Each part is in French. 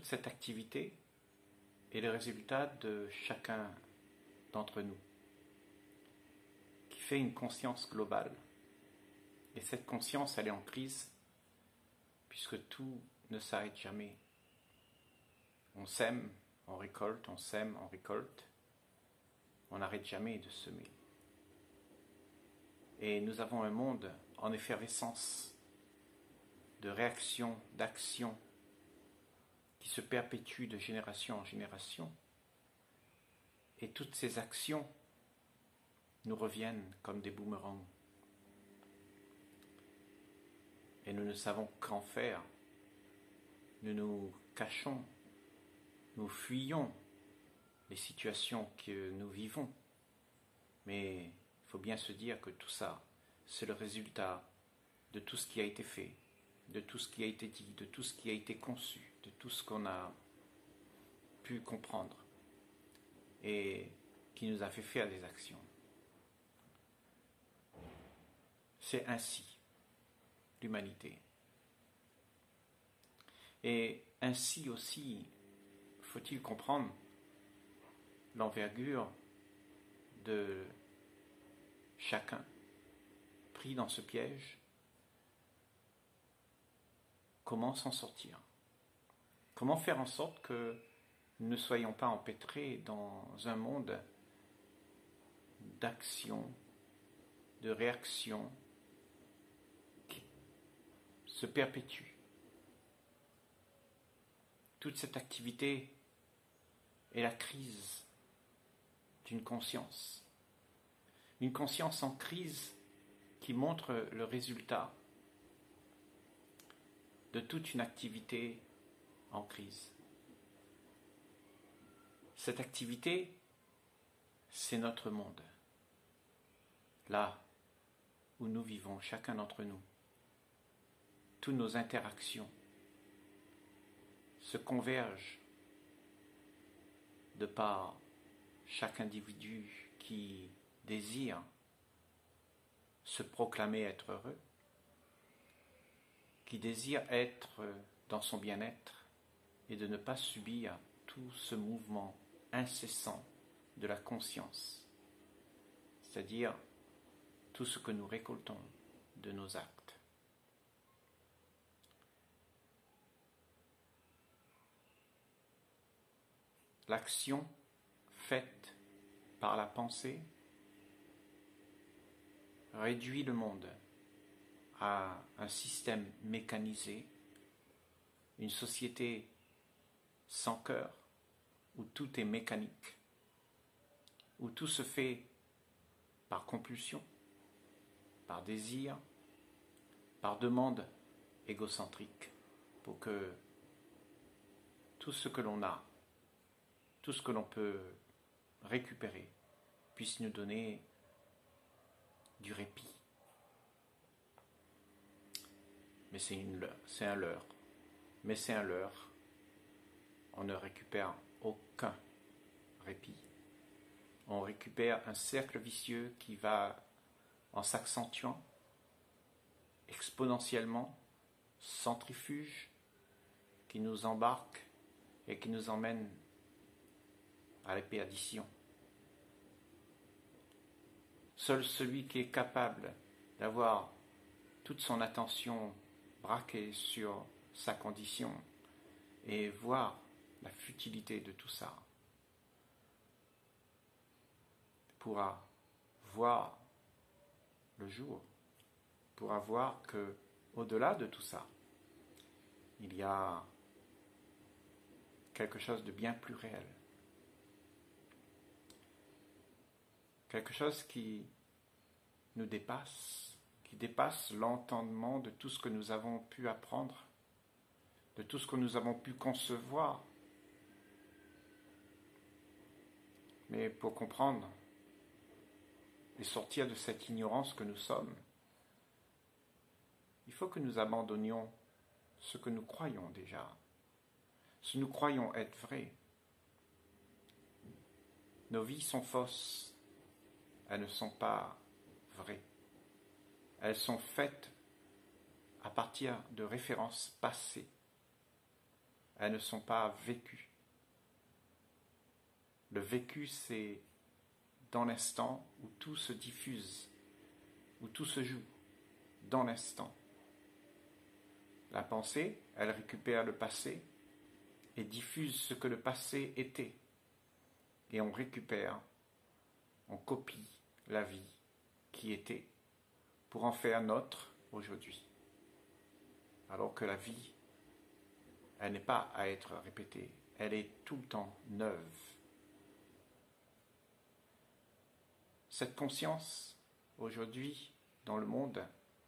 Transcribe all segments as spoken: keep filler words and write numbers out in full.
cette activité est le résultat de chacun d'entre nous, qui fait une conscience globale. Et cette conscience, elle est en crise, puisque tout ne s'arrête jamais. On sème, on récolte, on sème, on récolte. On n'arrête jamais de semer. Et nous avons un monde en effervescence de réaction, d'action, qui se perpétue de génération en génération. Et toutes ces actions nous reviennent comme des boomerangs. Et nous ne savons qu'en faire. Nous nous cachons, nous fuyons les situations que nous vivons. Mais il faut bien se dire que tout ça, c'est le résultat de tout ce qui a été fait, de tout ce qui a été dit, de tout ce qui a été conçu, de tout ce qu'on a pu comprendre et qui nous a fait faire des actions. C'est ainsi l'humanité. Et ainsi aussi, faut-il comprendre l'envergure de chacun pris dans ce piège. Comment s'en sortir? Comment faire en sorte que nous ne soyons pas empêtrés dans un monde d'action, de réaction qui se perpétue? Toute cette activité est la crise d'une conscience. Une conscience en crise qui montre le résultat de toute une activité en crise. Cette activité, c'est notre monde. Là où nous vivons, chacun d'entre nous. Toutes nos interactions se convergent de par chaque individu qui désire se proclamer être heureux, qui désire être dans son bien-être et de ne pas subir tout ce mouvement incessant de la conscience, c'est-à-dire tout ce que nous récoltons de nos actes. L'action faite par la pensée réduit le monde à un système mécanisé, une société sans cœur, où tout est mécanique, où tout se fait par compulsion, par désir, par demande égocentrique, pour que tout ce que l'on a, tout ce que l'on peut récupérer, puisse nous donner du répit. Mais c'est une leurre, c'est un leurre. Mais c'est un leurre. On ne récupère aucun répit. On récupère un cercle vicieux qui va, en s'accentuant, exponentiellement, centrifuge, qui nous embarque et qui nous emmène à la perdition. Seul celui qui est capable d'avoir toute son attention braquée sur sa condition et voir la futilité de tout ça pourra voir le jour, pourra voir que au-delà de tout ça, il y a quelque chose de bien plus réel. Quelque chose qui nous dépasse, qui dépasse l'entendement de tout ce que nous avons pu apprendre, de tout ce que nous avons pu concevoir. Mais pour comprendre et sortir de cette ignorance que nous sommes, il faut que nous abandonnions ce que nous croyons déjà, ce que nous croyons être vrai. Nos vies sont fausses. Elles ne sont pas vraies. Elles sont faites à partir de références passées. elles ne sont pas vécues. Le vécu, c'est dans l'instant où tout se diffuse, où tout se joue, dans l'instant. La pensée, elle récupère le passé et diffuse ce que le passé était. Et on récupère, on copie la vie qui était pour en faire notre aujourd'hui. Alors que la vie, elle n'est pas à être répétée, elle est tout le temps neuve. Cette conscience, aujourd'hui, dans le monde,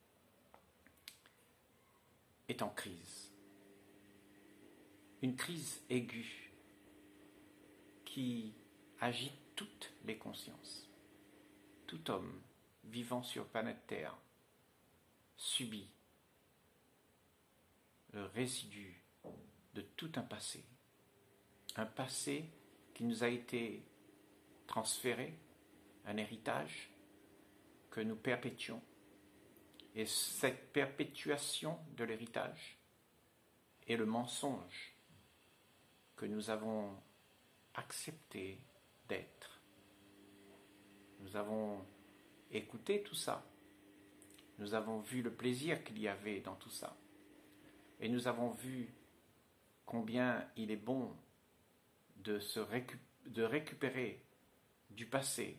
est en crise. Une crise aiguë qui agite toutes les consciences. Tout homme vivant sur planète Terre subit le résidu de tout un passé. Un passé qui nous a été transféré, un héritage que nous perpétuons. Et cette perpétuation de l'héritage est le mensonge que nous avons accepté d'être. Nous avons écouté tout ça. Nous avons vu le plaisir qu'il y avait dans tout ça. Et nous avons vu combien il est bon de, se récup- de récupérer du passé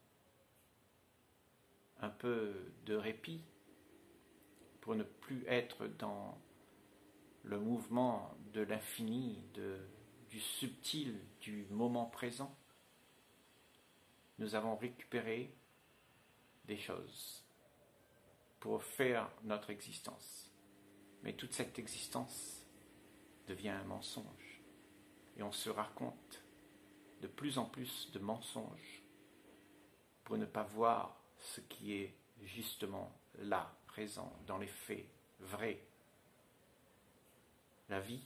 un peu de répit pour ne plus être dans le mouvement de l'infini, de, du subtil, du moment présent. Nous avons récupéré des choses pour faire notre existence. Mais toute cette existence devient un mensonge. Et on se raconte de plus en plus de mensonges pour ne pas voir ce qui est justement là, présent, dans les faits, vrai. La vie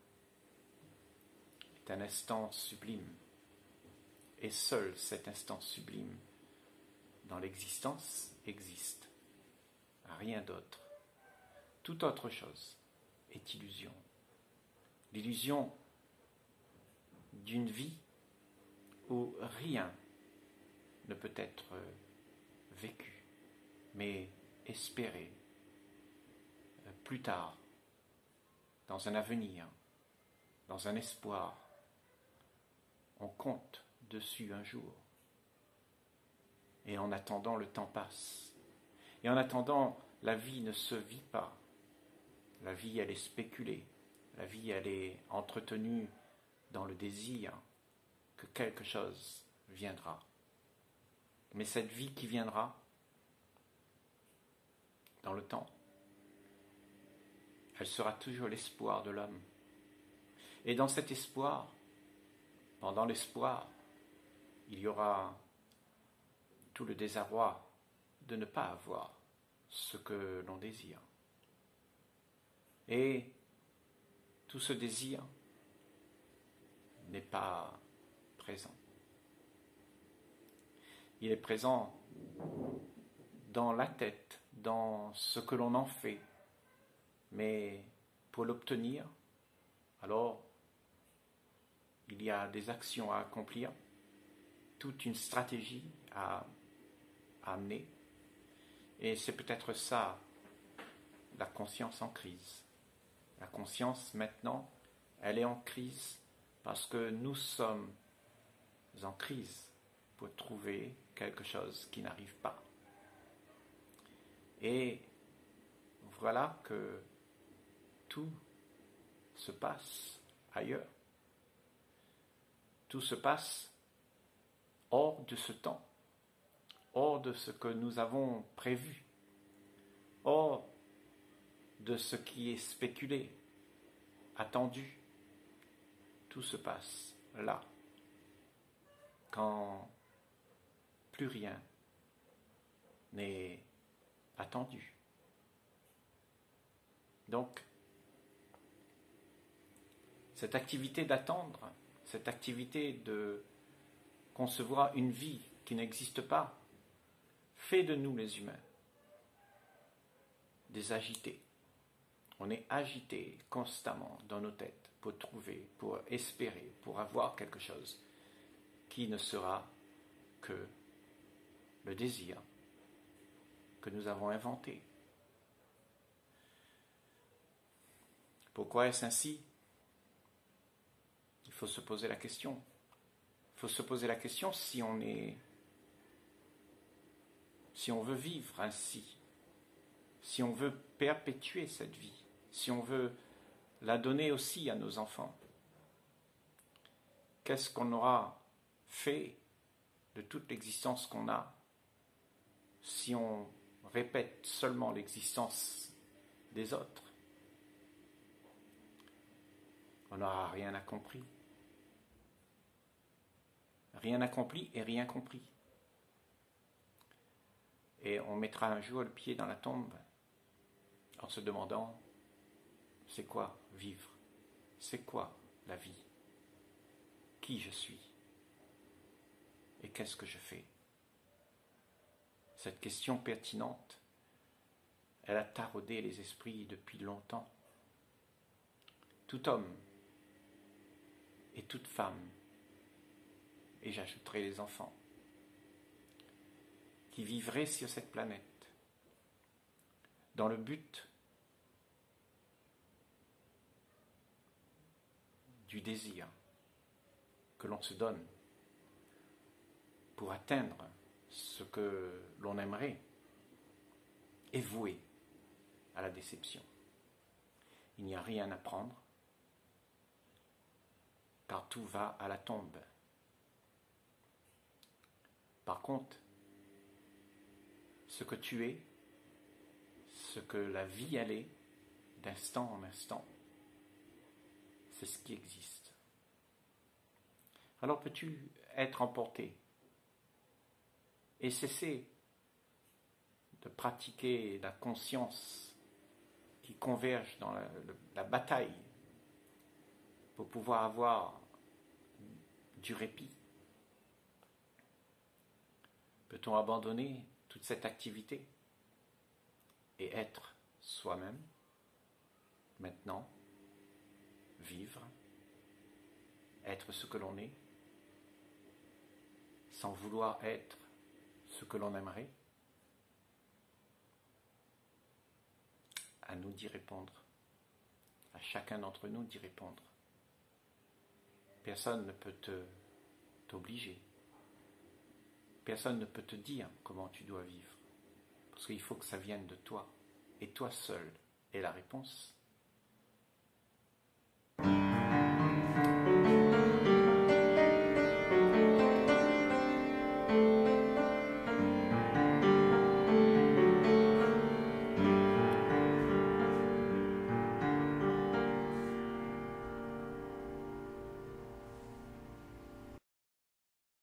est un instant sublime. Et seul cet instant sublime dans l'existence existe. Rien d'autre. Toute autre chose est illusion. L'illusion d'une vie où rien ne peut être vécu, mais espéré plus tard, dans un avenir, dans un espoir. On compte dessus un jour. Et en attendant, le temps passe. Et en attendant, la vie ne se vit pas. La vie, elle est spéculée. La vie, elle est entretenue dans le désir que quelque chose viendra. Mais cette vie qui viendra, dans le temps, elle sera toujours l'espoir de l'homme. Et dans cet espoir, pendant l'espoir, il y aura tout le désarroi de ne pas avoir ce que l'on désire. Et tout ce désir n'est pas présent. Il est présent dans la tête, dans ce que l'on en fait. Mais pour l'obtenir, alors il y a des actions à accomplir, toute une stratégie à, à amener. Et c'est peut-être ça, la conscience en crise. La conscience, maintenant, elle est en crise parce que nous sommes en crise pour trouver quelque chose qui n'arrive pas. Et voilà que tout se passe ailleurs. Tout se passe hors de ce temps, hors de ce que nous avons prévu, hors de ce qui est spéculé, attendu. Tout se passe là, quand plus rien n'est attendu. Donc, cette activité d'attendre, cette activité de concevoir une vie qui n'existe pas, fait de nous les humains des agités. On est agités constamment dans nos têtes. pour trouver, pour espérer, pour avoir quelque chose qui ne sera que le désir que nous avons inventé. Pourquoi est-ce ainsi? Il faut se poser la question. Il faut se poser la question si on est, si on veut vivre ainsi, si on veut perpétuer cette vie, si on veut la donner aussi à nos enfants. Qu'est-ce qu'on aura fait de toute l'existence qu'on a si on répète seulement l'existence des autres? On n'aura rien accompli. Rien accompli et rien compris. Et on mettra un jour le pied dans la tombe en se demandant, c'est quoi vivre? C'est quoi la vie? Qui je suis? Et qu'est-ce que je fais? Cette question pertinente, elle a taraudé les esprits depuis longtemps. Tout homme et toute femme, et j'ajouterai les enfants, qui vivraient sur cette planète dans le but du désir que l'on se donne pour atteindre ce que l'on aimerait, est voué à la déception. Il n'y a rien à prendre, car tout va à la tombe. Par contre, ce que tu es, ce que la vie elle est, d'instant en instant, c'est ce qui existe. Alors peux-tu être emporté et cesser de pratiquer la conscience qui converge dans la, la bataille pour pouvoir avoir du répit? Peut-on abandonner toute cette activité et être soi-même, maintenant, vivre, être ce que l'on est, sans vouloir être ce que l'on aimerait? À nous d'y répondre, à chacun d'entre nous d'y répondre. Personne ne peut te, t'obliger. Personne ne peut te dire comment tu dois vivre. Parce qu'il faut que ça vienne de toi. Et toi seul est la réponse.